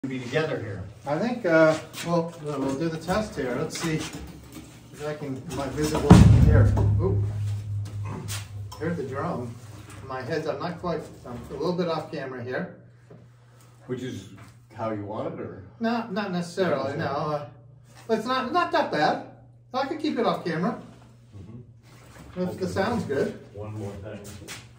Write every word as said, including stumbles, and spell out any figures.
Be together here. I think, uh, well, we'll do the test here. Let's see if I can, am I visible here? Ooh, here's the drum. My head's, I'm not quite, I'm a little bit off camera here. Which is how you want it, or? No, not necessarily, no. Uh, but it's not, not that bad. I can keep it off camera. Mm-hmm. If Okay. the sound's good. One more thing.